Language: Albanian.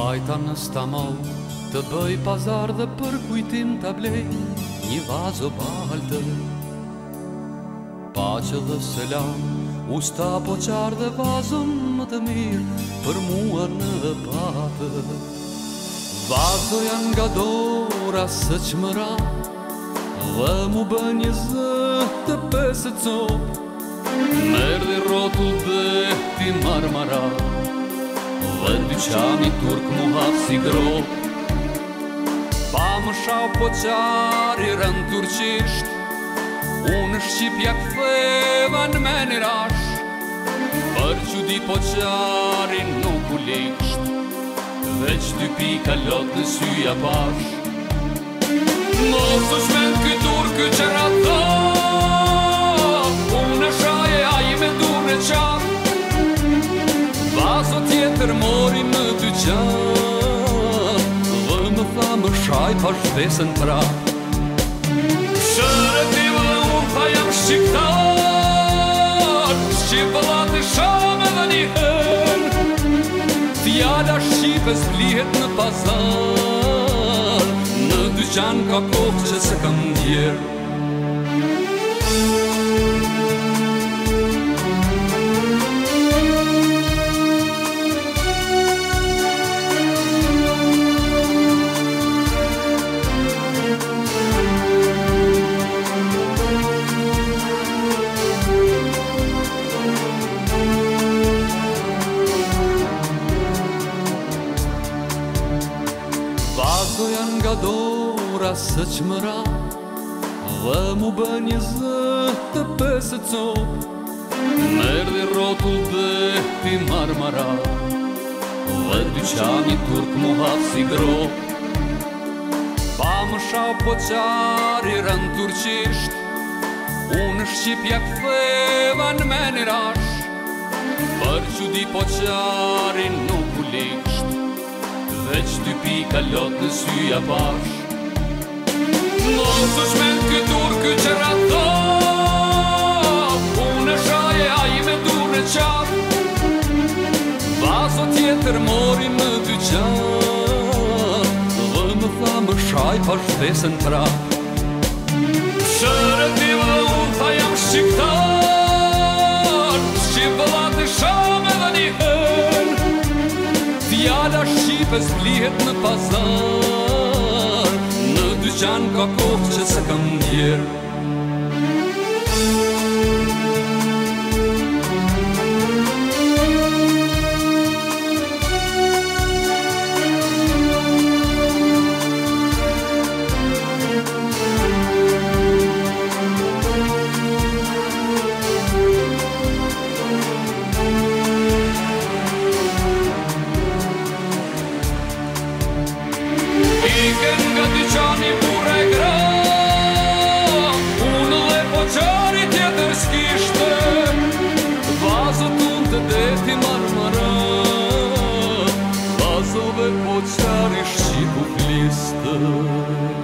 Hajta në stamol të bëj pazar dhe për kujtim t'a blej një vazo baltë. Pace dhe selam, usta po qarë dhe vazën më të mirë për mua në patë. Vazo janë nga dora së qmëra dhe mu bë një zë të pesë copë. Merdi rotull dhe ti marmara dhe dyqani turk mu hap si grop. Pa më shau po qari rën turqisht, unë Shqipja këtheva në menirash. Për që di po qari nuk u liksht, veç dy pika lot në syja pash. Mos u shmend ky turk që rata, unë shaje aji me dur në qaf. Vazo tjetër mori në dyqan dhe më tha më shaj pa shpesën prap. Shërët i vë unë tha jam shqiptar, Shqipëllat e shame dhe një hën. Fjalla Shqipës blihet në pazar, në dyqan ka kohë që se kam djerë. Vazo janë nga dora së qmëra dhe mu bë një zë të pesë copë. Merdi rotull dhe ti marmara dhe dyqani turk mu hap si grop. Pa më shau po qari rën turqisht, unë Shqipja këtheva në menirash. Për që di po qari nuk u liksht, veç dy pika lot në syja pash. Mos u shmend ky turk që rata, unë shaje aji me dur në qaf. Vazo tjetër mori në dyqan dhe më tha më shaj pa shpesën prap. Shërët i vë unë tha jam shqiptar, Shqipëllat e shame dhe një hën. Fjalla Shqipës blihet në pazar, në dyqan ka kohë që se kam djerë. Iken nga dyqani burra e gra, unë dhe po qari tjetër s'kishte. Vazo tunë të deti marmara, vazo dhe po qari Shqipu fliste.